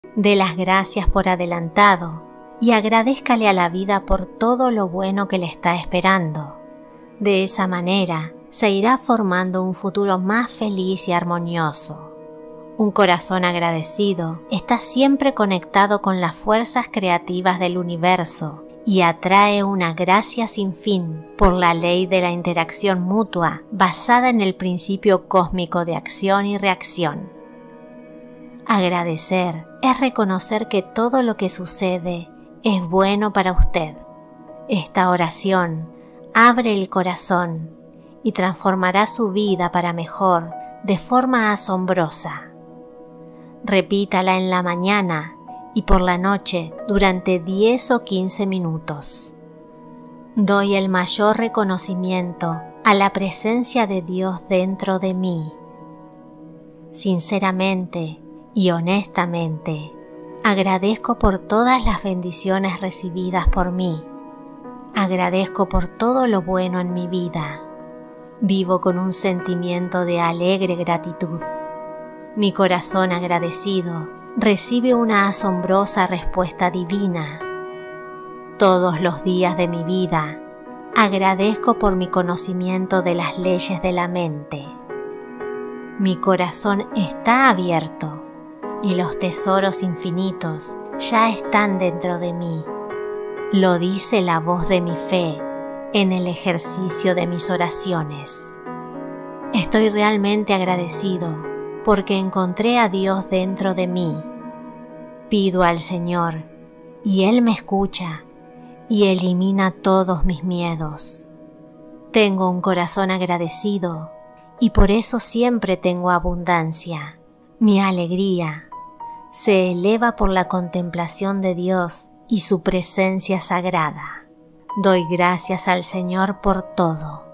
Dé las gracias por adelantado y agradézcale a la vida por todo lo bueno que le está esperando. De esa manera se irá formando un futuro más feliz y armonioso. Un corazón agradecido está siempre conectado con las fuerzas creativas del universo y atrae una gracia sin fin por la ley de la interacción mutua basada en el principio cósmico de acción y reacción. Agradecer es reconocer que todo lo que sucede es bueno para usted. Esta oración abre el corazón y transformará su vida para mejor de forma asombrosa. Repítala en la mañana y por la noche durante 10 o 15 minutos. Doy el mayor reconocimiento a la presencia de Dios dentro de mí. Sinceramente y honestamente, agradezco por todas las bendiciones recibidas por mí. Agradezco por todo lo bueno en mi vida. Vivo con un sentimiento de alegre gratitud. Mi corazón agradecido recibe una asombrosa respuesta divina. Todos los días de mi vida agradezco por mi conocimiento de las leyes de la mente. Mi corazón está abierto y los tesoros infinitos ya están dentro de mí. Lo dice la voz de mi fe en el ejercicio de mis oraciones. Estoy realmente agradecido porque encontré a Dios dentro de mí. Pido al Señor y Él me escucha y elimina todos mis miedos. Tengo un corazón agradecido y por eso siempre tengo abundancia. Mi alegría se eleva por la contemplación de Dios y su presencia sagrada. Doy gracias al Señor por todo.